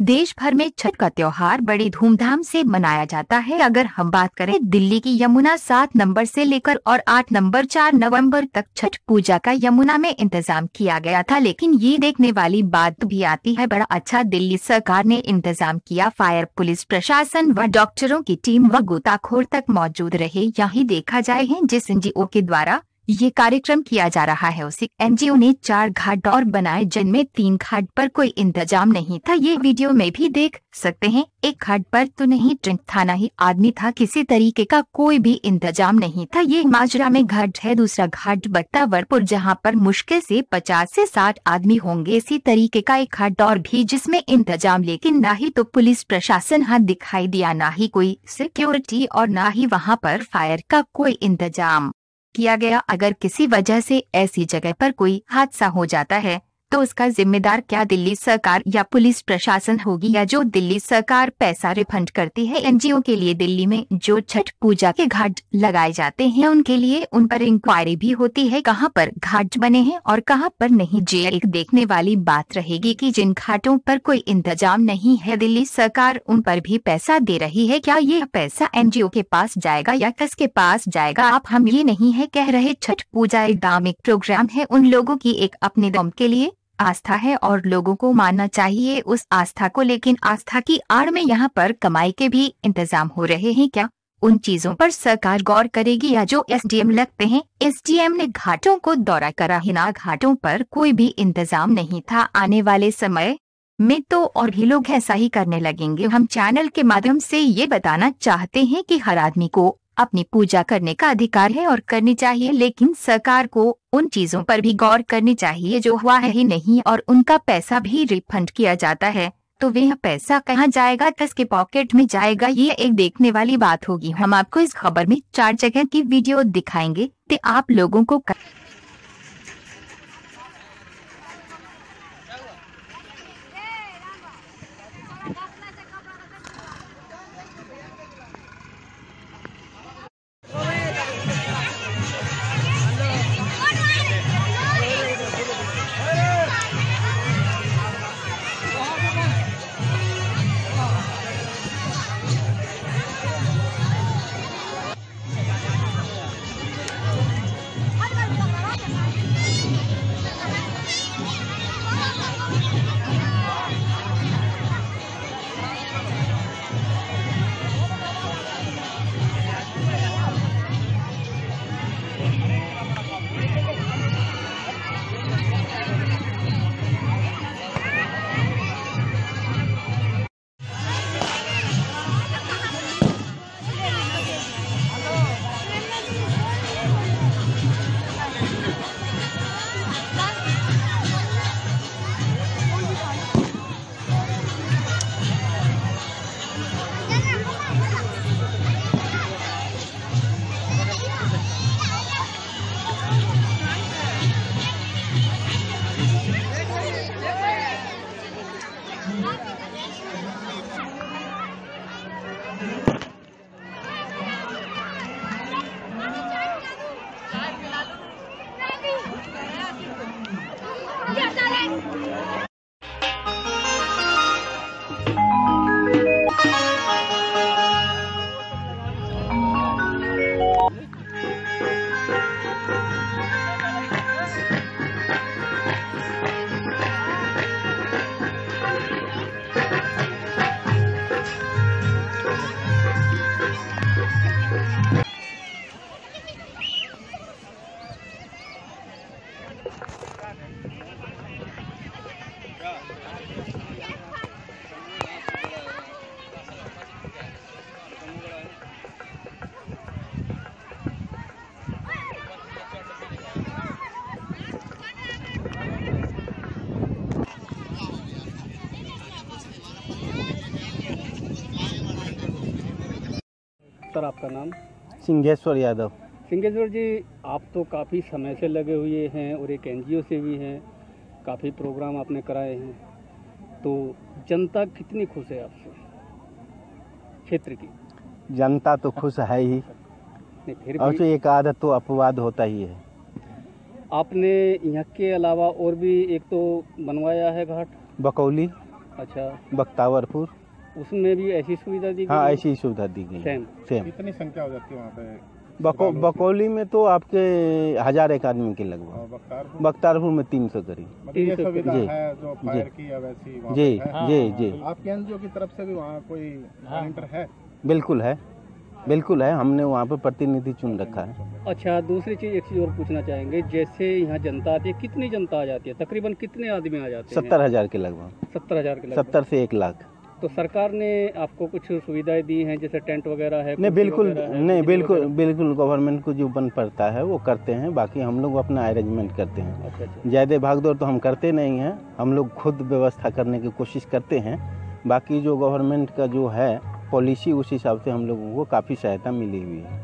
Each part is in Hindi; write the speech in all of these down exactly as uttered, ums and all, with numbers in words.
देश भर में छठ का त्योहार बड़ी धूमधाम से मनाया जाता है। अगर हम बात करें दिल्ली की यमुना सात नंबर से लेकर और आठ नंबर चार नवंबर तक छठ पूजा का यमुना में इंतजाम किया गया था, लेकिन ये देखने वाली बात भी आती है बड़ा अच्छा दिल्ली सरकार ने इंतजाम किया। फायर, पुलिस प्रशासन व डॉक्टरों की टीम व गोताखोर तक मौजूद रहे। यही देखा जाए है जिस एनजीओ के द्वारा ये कार्यक्रम किया जा रहा है उसी एनजीओ ने चार घाट और बनाए, जिनमें तीन घाट पर कोई इंतजाम नहीं था। ये वीडियो में भी देख सकते हैं। एक घाट पर तो नहीं ट्रंक थाना ही आदमी था, किसी तरीके का कोई भी इंतजाम नहीं था। ये माजरा में घाट है। दूसरा घाट बख्तावरपुर, जहां पर मुश्किल से पचास से साठ आदमी होंगे। इसी तरीके का एक घाट और भी जिसमें इंतजाम, लेकिन ना ही तो पुलिस प्रशासन हाथ दिखाई दिया, ना ही कोई सिक्योरिटी और ना ही वहाँ पर फायर का कोई इंतजाम किया गया। अगर किसी वजह से ऐसी जगह पर कोई हादसा हो जाता है तो उसका जिम्मेदार क्या दिल्ली सरकार या पुलिस प्रशासन होगी, या जो दिल्ली सरकार पैसा रिफंड करती है एनजीओ के लिए। दिल्ली में जो छठ पूजा के घाट लगाए जाते हैं उनके लिए उन पर इंक्वायरी भी होती है, कहां पर घाट बने हैं और कहां पर नहीं। जे एक देखने वाली बात रहेगी कि जिन घाटों पर कोई इंतजाम नहीं है दिल्ली सरकार उन पर भी पैसा दे रही है। क्या ये पैसा एनजीओ के पास जाएगा या किसके पास जाएगा, आप हम ये नहीं है कह रहे। छठ पूजा एक धार्मिक प्रोग्राम है, उन लोगों की एक अपने दम के लिए आस्था है और लोगों को मानना चाहिए उस आस्था को, लेकिन आस्था की आड़ में यहाँ पर कमाई के भी इंतजाम हो रहे हैं। क्या उन चीजों पर सरकार गौर करेगी, या जो एसडीएम लगते हैं एसडीएम ने घाटों को दौरा करा है ना, घाटों पर कोई भी इंतजाम नहीं था। आने वाले समय में तो और भी लोग ऐसा ही करने लगेंगे। हम चैनल के माध्यम से ये बताना चाहते हैं कि हर आदमी को अपनी पूजा करने का अधिकार है और करनी चाहिए, लेकिन सरकार को उन चीजों पर भी गौर करनी चाहिए जो हुआ है ही नहीं और उनका पैसा भी रिफंड किया जाता है तो वह पैसा कहाँ जाएगा, किसके पॉकेट में जाएगा, ये एक देखने वाली बात होगी। हम आपको इस खबर में चार जगह की वीडियो दिखाएंगे तो आप लोगों को कर... सर आपका नाम? सिंहेश्वर यादव। सिंहेश्वर जी, आप तो काफ़ी समय से लगे हुए हैं और एक एनजीओ से भी हैं, काफ़ी प्रोग्राम आपने कराए हैं, तो जनता कितनी खुश है आपसे क्षेत्र की? जनता तो खुश है ही, नहीं फिर और भी तो एक आदत तो अपवाद होता ही है। आपने यहाँ के अलावा और भी एक तो बनवाया है घाट बकौली अच्छा, बख्तावरपुर, उसमें भी ऐसी सुविधा दी गई? हाँ ऐसी सुविधा दी गई है। Same same. कितनी संख्या हो जाती है वहाँ पे? बको बकौली में तो आपके हजार एक आदमी के लगभग, और बख्तारपुर बख्तारपुर में तीन सौ करीब। मतलब ये तीन सौ सुविधा जी, है जो जी। फायर की या वैसी वहाँ जी पे है? जी जी आपके एनजीओ की तरफ से भी वहाँ कोई वॉलंटियर है? बिल्कुल है, बिल्कुल है, हमने वहाँ पे प्रतिनिधि चुन रखा है। अच्छा, दूसरी चीज एक चीज और पूछना चाहेंगे, जैसे यहाँ जनता आती है, कितनी जनता आ जाती है, तकरीबन कितने आदमी आ जाते हैं? सत्तर हजार के लगभग, सत्तर हजार के लगभग। सत्तर से एक लाख। तो सरकार ने आपको कुछ सुविधाएं दी हैं, जैसे टेंट वगैरह है? नहीं कुर्सी बिल्कुल वगैरह है, नहीं, बिजली बिल्कुल वगैरह? बिल्कुल गवर्नमेंट को जो बन पड़ता है वो करते हैं, बाकी हम लोग अपना अरेंजमेंट करते हैं। अच्छा अच्छा। ज़्यादा भागदौड़ तो हम करते नहीं हैं, हम लोग खुद व्यवस्था करने की कोशिश करते हैं। बाकी जो गवर्नमेंट का जो है पॉलिसी, उस हिसाब से हम लोगों को काफ़ी सहायता मिली हुई है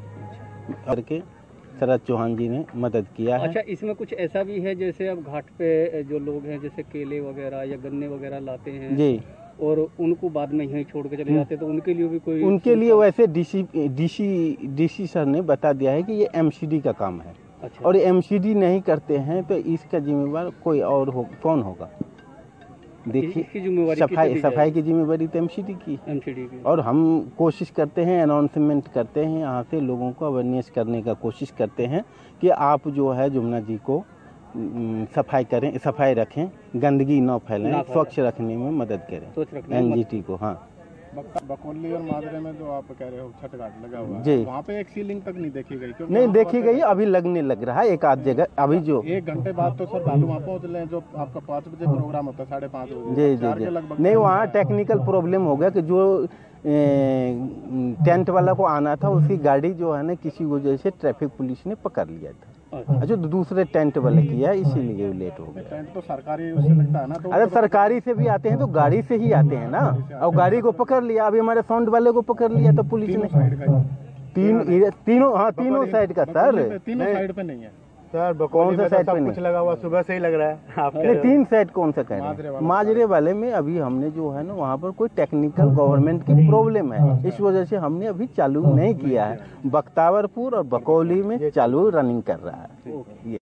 करके शरद चौहान जी ने मदद किया है। अच्छा, इसमें कुछ ऐसा भी है जैसे अब घाट पे जो लोग हैं, जैसे केले वगैरह या गन्ने वगैरह लाते हैं जी, और उनको बाद में यहीं छोड़ के चले जाते हैं, तो उनके लिए भी कोई? उनके लिए वैसे डीसी डीसी डीसी सर ने बता दिया है कि ये एमसीडी का काम है। अच्छा। और एमसीडी नहीं करते हैं तो इसका जिम्मेवार कोई और हो, कौन होगा? देखिए, इसकी जिम्मेवारी सफाई किसे दी सफाई की जिम्मेवारी तो एमसीडी की है। एमसीडी की। और हम कोशिश करते हैं, अनाउंसमेंट करते हैं, यहाँ से लोगों को अवेयरनेस करने का कोशिश करते हैं कि आप जो है जमुना जी को उम, सफाई करें, सफाई रखें, गंदगी न फैलाएं, ना फैलाएं। स्वच्छ रखने में मदद करें सोच रखने में एनजीटी को। हाँ बक- बकौली और माजरे में जो आप कह रहे हो छठ घाट लगा हुआ जी। है, वहाँ पे एक सीलिंग तक नहीं देखी गई? क्योंकि नहीं वहाँ देखी पे गई, अभी लगने लग रहा है एक आध जगह अभी जो। एक घंटे बाद तो सर भालू वहाँ पहुँच ले, जो आपका पाँच बजे प्रोग्राम होता है साढ़े पाँच बजे जी जी चार के जी लगभग। नहीं, वहाँ टेक्निकल प्रॉब्लम हो गया कि जो ए, टेंट वाला को आना था उसकी गाड़ी जो है ना किसी वजह से ट्रैफिक पुलिस ने पकड़ लिया था। अच्छा। जो दूसरे टेंट वाले किया इसीलिए लेट हो गया। टेंट तो सरकारी उससे लगता है ना, तो अरे सरकारी से भी आते हैं तो गाड़ी से ही आते हैं ना, और गाड़ी को पकड़ लिया, अभी हमारे साउंड वाले को पकड़ लिया तो पुलिस तीनों ने। साइड का ही। तीन तीनों हाँ तीनों साइड का बकौली सर। पे तीनों साइड पे नहीं है सर। कौन बकौली सा में तो साइड पे सब नहीं? कुछ लगा हुआ, सुबह से ही लग रहा है। आप नहीं, तीन साइड कौन सा कह रहे माजरे हैं? वाला माजरे वाले में अभी हमने जो है ना वहाँ पर कोई टेक्निकल गवर्नमेंट की प्रॉब्लम है, इस वजह से हमने अभी चालू नहीं किया है। बख्तावरपुर और बकौली में चालू रनिंग कर रहा है ये।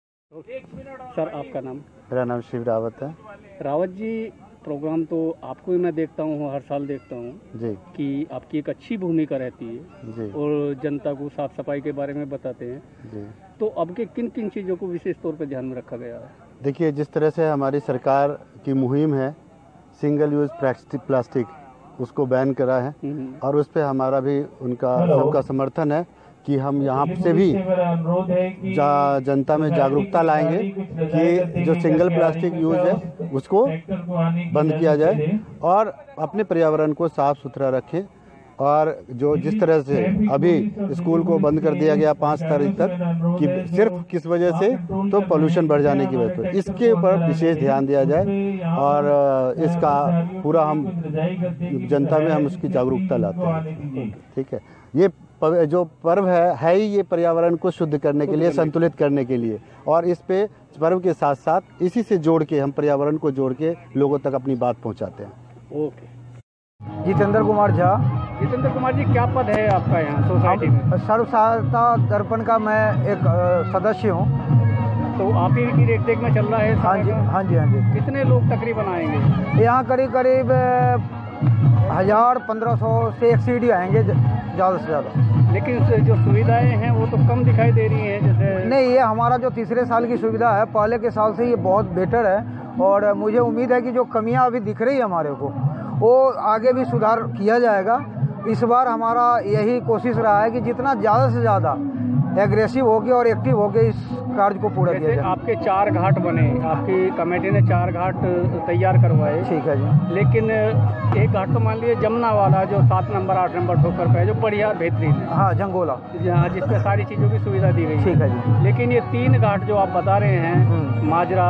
सर, आपका नाम? मेरा नाम शिव रावत है रावत जी, प्रोग्राम तो आपको ही मैं देखता हूँ, हर साल देखता हूँ जी कि आपकी एक अच्छी भूमिका रहती है जी और जनता को साफ सफाई के बारे में बताते हैं। जी। तो अब के किन किन चीज़ों को विशेष तौर पर ध्यान में रखा गया है? देखिए, जिस तरह से हमारी सरकार की मुहिम है सिंगल यूज प्लास्टिक, उसको बैन करा है हम्म, और उस पर हमारा भी उनका सबका समर्थन है कि हम यहाँ से भी जा, जनता में जागरूकता लाएंगे कि जो सिंगल प्लास्टिक यूज है उसको बंद किया जाए और अपने पर्यावरण को साफ सुथरा रखें। और जो जिस तरह से अभी स्कूल को बंद कर दिया गया पाँच तारीख तक, कि सिर्फ किस वजह से, तो पोल्यूशन बढ़ जाने की वजह से, इसके ऊपर विशेष ध्यान दिया जाए और इसका पूरा हम जनता में हम उसकी जागरूकता लाते हैं। ठीक है, ये पव- जो पर्व है है ही ये पर्यावरण को शुद्ध करने के लिए, संतुलित करने के लिए, और इस पे पर्व के साथ साथ इसी से जोड़ के हम पर्यावरण को जोड़ के लोगों तक अपनी बात पहुंचाते हैं। ओके। जितेंद्र कुमार झा, जितेंद्र कुमार जी, क्या पद है आपका यहाँ सोसाइटी में? सर्व सहायता दर्पण का मैं एक अ, सदस्य हूँ। तो आप ही की देख देख में चल रहा है हाँ जी सारा काम? हाँ जी हाँ जी। कितने लोग तकरीबन आएंगे? यहाँ करीब करीब अ, हजार पंद्रह सौ से एक सीढ़ी आएंगे, ज- ज़्यादा से ज़्यादा। लेकिन से जो सुविधाएं हैं वो तो कम दिखाई दे रही हैं, जैसे नहीं, ये हमारा जो तीसरे साल की सुविधा है, पहले के साल से ये बहुत बेटर है और मुझे उम्मीद है कि जो कमियां अभी दिख रही है हमारे को, वो आगे भी सुधार किया जाएगा। इस बार हमारा यही कोशिश रहा है कि जितना ज़्यादा से ज़्यादा एग्रेसिव होके और एक्टिव होके इस कार्य को पूरा किया जैसे जाए। आपके चार घाट बने, आपकी कमेटी ने चार घाट तैयार करवाए, ठीक है जी। लेकिन एक घाट तो मान लीजिए जमुना वाला जो सात नंबर आठ नंबर ठोकर पे है, जो बढ़िया बेहतरीन है, हाँ, जंगोला। जहाँ जिसपे सारी चीज़ों की सुविधा दी गई है। ठीक है जी। लेकिन ये तीन घाट जो आप बता रहे हैं, हम्म। माजरा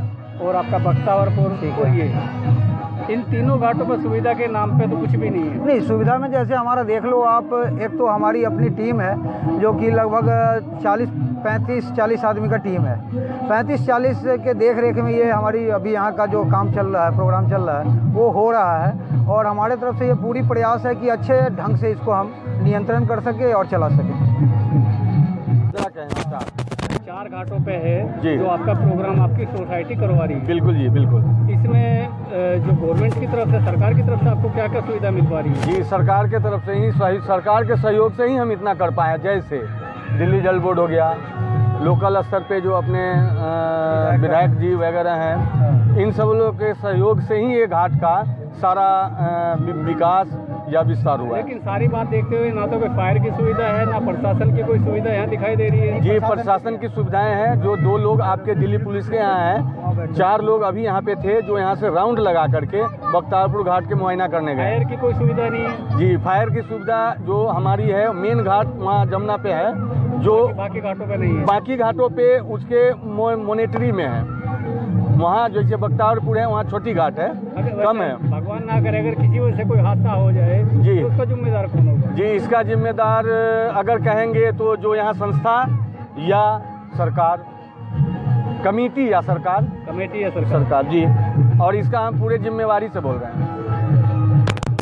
और आपका बख्तावरपुर ठीक और है। ये, इन तीनों घाटों पर सुविधा के नाम पे तो कुछ भी नहीं है। नहीं, सुविधा में जैसे हमारा देख लो आप, एक तो हमारी अपनी टीम है जो कि लगभग चालीस पैंतीस चालीस आदमी का टीम है। पैंतीस चालीस के देख रेख में ये हमारी अभी यहाँ का जो काम चल रहा है, प्रोग्राम चल रहा है, वो हो रहा है और हमारे तरफ से ये पूरी प्रयास है कि अच्छे ढंग से इसको हम नियंत्रण कर सके और चला सकें। चार घाटों पे है जी। जो आपका प्रोग्राम आपकी सोसाइटी करवा रही है। बिल्कुल जी, बिल्कुल। इसमें अ, जो गवर्नमेंट की तरफ से, सरकार की तरफ से आपको क्या क्या सुविधा मिल पा रही है? जी, सरकार के तरफ से ही, सही सरकार के सहयोग से ही हम इतना कर पाए। जैसे दिल्ली जल बोर्ड हो गया, लोकल स्तर पे जो अपने अ, विधायक जी वगैरह हैं, इन सब लोगों के सहयोग से ही ये घाट का सारा अ, वि- विकास या विस्तार हुआ है। लेकिन सारी बात देखते हुए ना तो कोई फायर की सुविधा है, ना प्रशासन की कोई सुविधा यहाँ दिखाई दे रही है। जी, प्रशासन की सुविधाएं हैं। जो दो लोग आपके दिल्ली पुलिस के यहाँ हैं, चार लोग अभी यहाँ पे थे जो यहाँ से राउंड लगा करके बख्तियारपुर घाट के मुआयना करने गए। फायर की कोई सुविधा नहीं है? जी, फायर की सुविधा जो हमारी है, मेन घाट वहाँ जमुना पे है, जो बाकी घाटों पे नहीं है। बाकी घाटों पे उसके मो, मोनेटरी में है। वहाँ जैसे बख्तियारपुर है, वहाँ छोटी घाट है, अगर कम वैसे है। भगवान ना करे अगर किसी वजह से कोई हादसा हो जाए जी। तो उसका जिम्मेदार कौन होगा? जी, इसका जिम्मेदार अगर कहेंगे तो जो यहाँ संस्था या सरकार, कमेटी या सरकार कमेटी या सरकार? सरकार जी। और इसका हम पूरे जिम्मेवारी से बोल रहे हैं।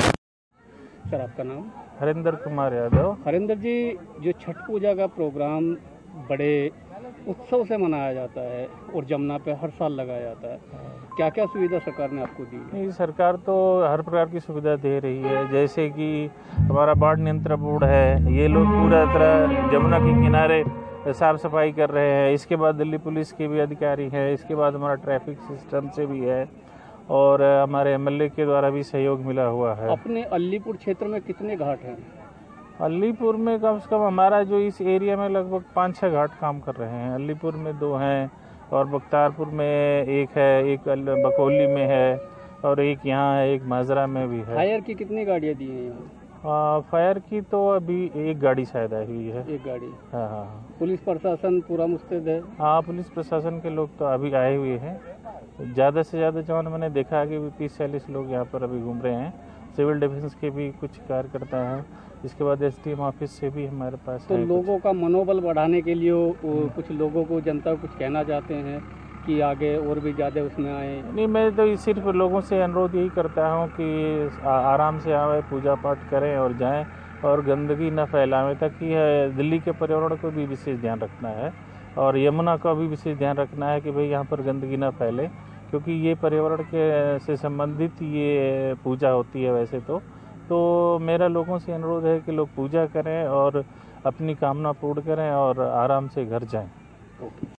सर, आपका नाम? हरिंदर कुमार यादव। हरिंदर जी, जो छठ पूजा का प्रोग्राम बड़े उत्सव से मनाया जाता है और जमुना पे हर साल लगाया जाता है, क्या क्या सुविधा सरकार ने आपको दी है? नहीं, सरकार तो हर प्रकार की सुविधा दे रही है। जैसे कि हमारा बाढ़ नियंत्रण बोर्ड है, ये लोग पूरा तरह जमुना के किनारे साफ सफाई कर रहे हैं। इसके बाद दिल्ली पुलिस के भी अधिकारी हैं। इसके बाद हमारा ट्रैफिक सिस्टम से भी है और हमारे एमएलए के द्वारा भी सहयोग मिला हुआ है। अपने अलीपुर क्षेत्र में कितने घाट हैं? अलीपुर में कम से कम हमारा जो इस एरिया में लगभग पाँच छः घाट काम कर रहे हैं। अलीपुर में दो हैं और बख्तियारपुर में एक है, एक बकौली में है और एक यहाँ है, एक माजरा में भी है। फायर की कितनी गाड़ियाँ दी हैं यहाँ? आ, फायर की तो अभी एक गाड़ी शायद आई हुई है। एक गाड़ी। हाँ हाँ पुलिस प्रशासन पूरा मुस्तैद है? हाँ, पुलिस प्रशासन के लोग तो अभी आए हुए हैं। ज़्यादा से ज़्यादा जो मैंने देखा है कि तीस चालीस लोग यहाँ पर अभी घूम रहे हैं। सिविल डिफेंस के भी कुछ कार्यकर्ता हैं। इसके बाद एसडीएम ऑफिस से भी हमारे पास तो लोगों का मनोबल बढ़ाने के लिए वो कुछ लोगों को, जनता को कुछ कहना चाहते हैं कि आगे और भी ज़्यादा उसमें आए? नहीं, मैं तो सिर्फ लोगों से अनुरोध यही करता हूँ कि आराम से आए, पूजा पाठ करें और जाएं और गंदगी न फैलाएं, ताकि दिल्ली के पर्यावरण को भी विशेष ध्यान रखना है और यमुना का भी विशेष ध्यान रखना है कि भाई यहाँ पर गंदगी न फैले, क्योंकि ये पर्यावरण के से संबंधित ये पूजा होती है वैसे तो। तो मेरा लोगों से अनुरोध है कि लोग पूजा करें और अपनी कामना पूर्ण करें और आराम से घर जाएं।